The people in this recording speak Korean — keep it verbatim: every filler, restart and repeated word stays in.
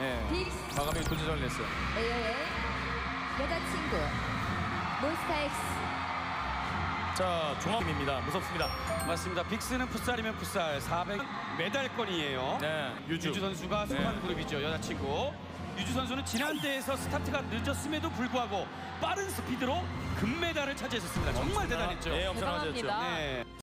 네. 빅스 과감하게 도전을 했어요. 에이오의 여자친구 몬스타엑스. 자, 종합팀입니다. 무섭습니다. 맞습니다. 빅스는 풋살이면 풋살 사백 메달권이에요. 네, 유주. 유주 선수가 속한 네. 그룹이죠. 여자친구. 유주 선수는 지난 대회에서 스타트가 늦었음에도 불구하고 빠른 스피드로 금메달을 차지했었습니다. 정말 엄청나- 대단했죠. 네, 엄청나졌죠. 대단합니다. 네.